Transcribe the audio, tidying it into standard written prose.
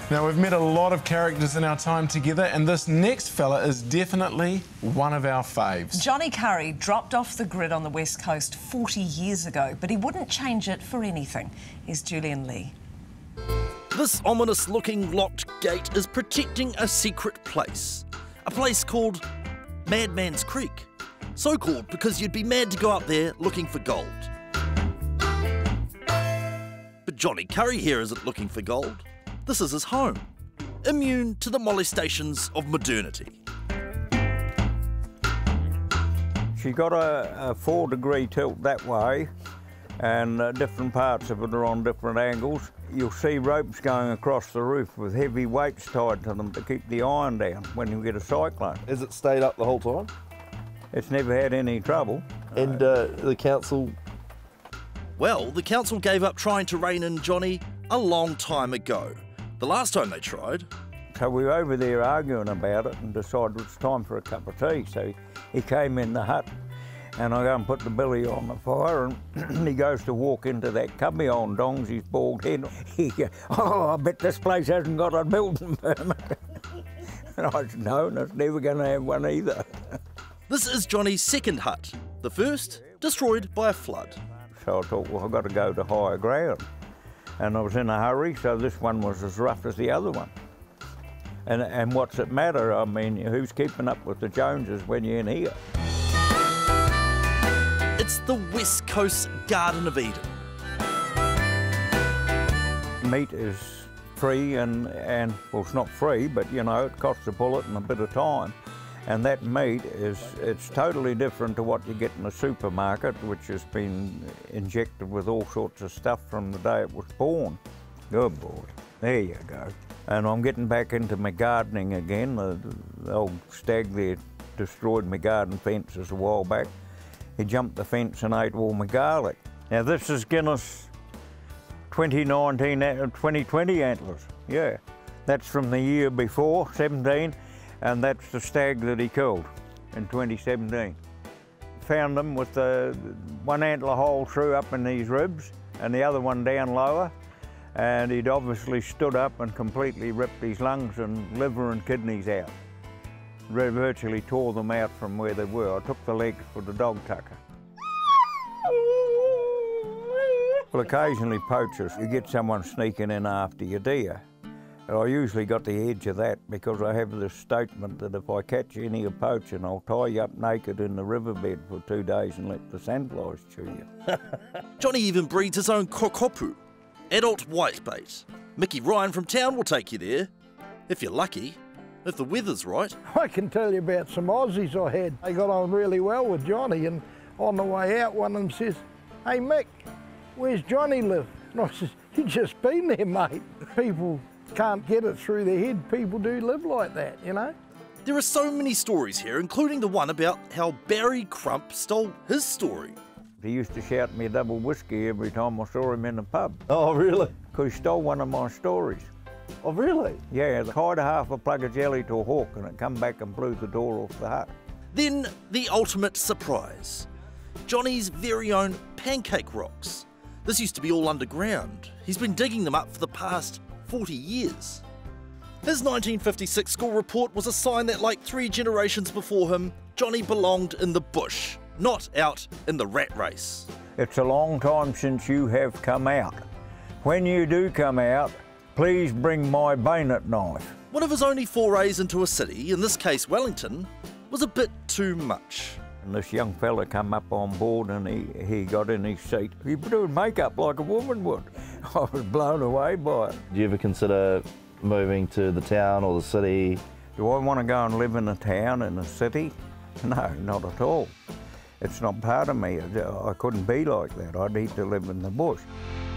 Now, we've met a lot of characters in our time together, and this next fella is definitely one of our faves. Johnny Currie dropped off the grid on the West Coast 40 years ago, but he wouldn't change it for anything. Here's Julian Lee. This ominous-looking locked gate is protecting a secret place. A place called Madman's Creek. So called because you'd be mad to go up there looking for gold. But Johnny Currie here isn't looking for gold. This is his home, immune to the molestations of modernity. She got a 4-degree tilt that way, and different parts of it are on different angles. You'll see ropes going across the roof with heavy weights tied to them to keep the iron down when you get a cyclone. Has it stayed up the whole time? It's never had any trouble. And the council? Well, the council gave up trying to rein in Johnny a long time ago. The last time they tried. So we were over there arguing about it and decided it's time for a cup of tea. So he came in the hut and I go and put the billy on the fire, and he goes to walk into that cubby on dongs his bald head. He goes, "Oh, I bet this place hasn't got a building permit." And I said, "No, and it's never going to have one either." This is Johnny's second hut. The first, destroyed by a flood. So I thought, well, I've got to go to higher ground. And I was in a hurry, so this one was as rough as the other one. And what's it matter? I mean, who's keeping up with the Joneses when you're in here? It's the West Coast Garden of Eden. Meat is free and well, it's not free, but you know, it costs a bullet and a bit of time. And that meat it's totally different to what you get in the supermarket, which has been injected with all sorts of stuff from the day it was born. Good boy, there you go. And I'm getting back into my gardening again. The old stag there destroyed my garden fences a while back. He jumped the fence and ate all my garlic. Now this is Guinness 2020 antlers, yeah. That's from the year before, 17. And that's the stag that he killed in 2017. Found him with the one antler hole through up in these ribs and the other one down lower. And he'd obviously stood up and completely ripped his lungs and liver and kidneys out. Virtually tore them out from where they were. I took the legs for the dog tucker. Well, occasionally poachers, you get someone sneaking in after your deer. I usually got the edge of that because I have this statement that if I catch any of poaching, I'll tie you up naked in the riverbed for 2 days and let the sandflies chew you. Johnny even breeds his own kokopu, adult whitebait. Mickey Ryan from town will take you there, if you're lucky, if the weather's right. I can tell you about some Aussies I had. They got on really well with Johnny, and on the way out, one of them says, "Hey Mick, where's Johnny live?" And I says, "He's just been there, mate." People can't get it through their head. People do live like that, you know? There are so many stories here, including the one about how Barry Crump stole his story. He used to shout me a double whiskey every time I saw him in the pub. Oh, really? Because he stole one of my stories. Oh, really? Yeah, they tied half a plug of jelly to a hawk and it come back and blew the door off the hut. Then the ultimate surprise. Johnny's very own pancake rocks. This used to be all underground. He's been digging them up for the past 40 years. His 1956 school report was a sign that, like 3 generations before him, Johnny belonged in the bush, not out in the rat race. It's a long time since you have come out. When you do come out, please bring my bayonet knife. One of his only forays into a city, in this case Wellington, was a bit too much. And this young fella come up on board and he got in his seat. He was doing makeup like a woman would. I was blown away by it. Do you ever consider moving to the town or the city? Do I want to go and live in a town, in a city? No, not at all. It's not part of me. I couldn't be like that. I need to live in the bush.